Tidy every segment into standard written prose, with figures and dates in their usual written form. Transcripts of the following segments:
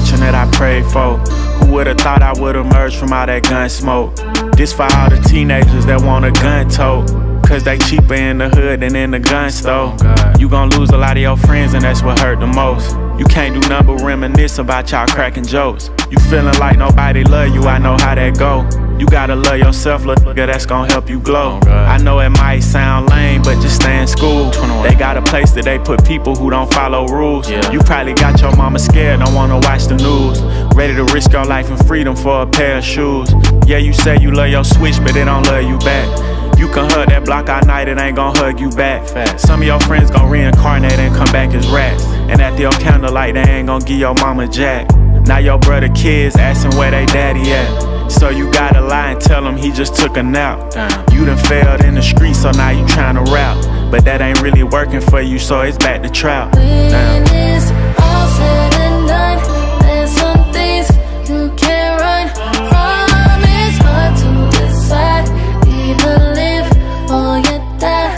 fortunate I prayed for. Who would've thought I would emerge from all that gun smoke? This for all the teenagers that want a gun tote, cause they cheaper in the hood than in the gun store. You gon' lose a lot of your friends and that's what hurt the most. You can't do nothing but reminisce about y'all cracking jokes. You feeling like nobody love you, I know how that go. You gotta love yourself, little nigga, that's gon' help you glow. I know it might sound lame, but just stay in school. They got a place that they put people who don't follow rules. You probably got your mama scared, don't wanna watch the news. Ready to risk your life and freedom for a pair of shoes. Yeah, you say you love your switch, but it don't love you back. You can hug that block all night, it ain't gon' hug you back. Some of your friends gon' reincarnate and come back as rats. And at your candlelight, they ain't gon' give your mama jack. Now your brother kids asking where they daddy at. So you gotta lie and tell him he just took a nap. You done failed in the streets, so now you tryna rap. But that ain't really working for you, so it's back to trap. When it's all said and done, there's some things you can't run from. It's hard to decide, either live or you die.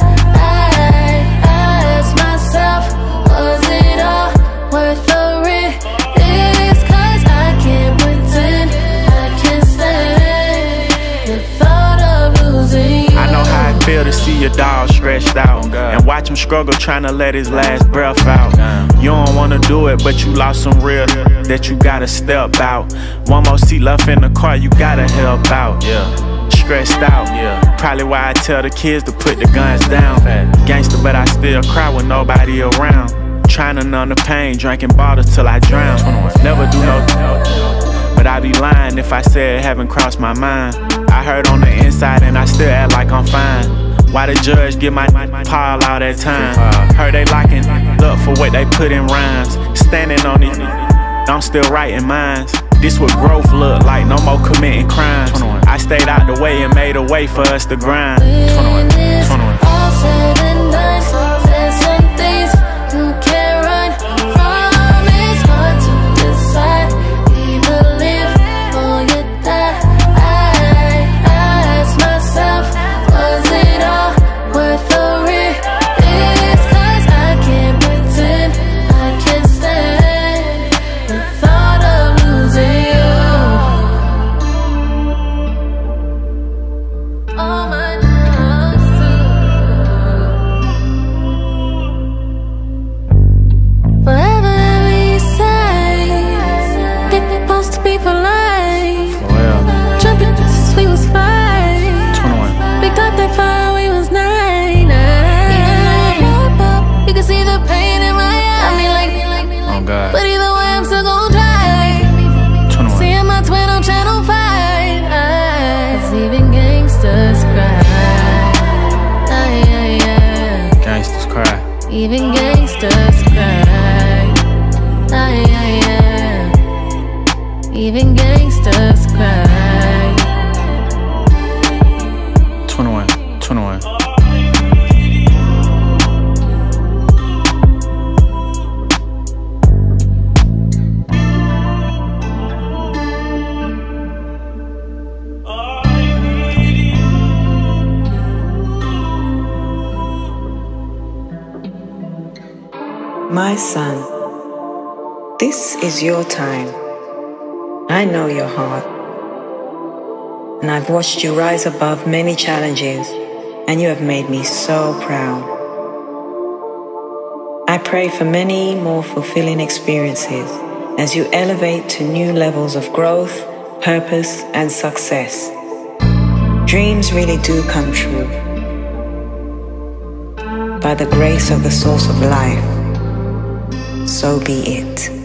I ask myself, was it all worth the risk? Cause I can't pretend, I can't stand the thought of losing you. I know how it feel to see your dog stretched out and watch him struggle tryna let his last breath out. You don't wanna do it, but you lost some real that you gotta step out. One more seat left in the car, you gotta help out. Stressed out, probably why I tell the kids to put the guns down. Gangster, but I still cry when nobody around. Trying to numb the pain, drinking bottles till I drown. Never do no, but I be lying if I said it haven't crossed my mind. I heard on the inside and I still act like I'm fine. Why the judge give my pile all that time? Heard they locking up for what they put in rhymes. Standing on it, I'm still writing minds. This what growth look like, no more committing crimes. I stayed out the way and made a way for us to grind. When it's all said and done, there's some things you can't run from. It's hard to decide, either live or you die. I ask myself, was it all worth the risk? Cause I can't pretend, I can't stand the thought of losing you. Oh my forever you say, they're supposed to be polite. Jumping since we was 5. 21. Picked up that fire, we was 9. You can see the pain in my eyes. I mean, Oh God. but either way, I'm still gon' try. 21. Seeing my twin on Channel 5. 'Cause even gangsters cry. Gangsters cry. Even gangsters cry. Even gangsters cry. 21. 21. My son, this is your time. I know your heart. And I've watched you rise above many challenges, and you have made me so proud. I pray for many more fulfilling experiences as you elevate to new levels of growth, purpose, and success. Dreams really do come true. By the grace of the source of life, so be it.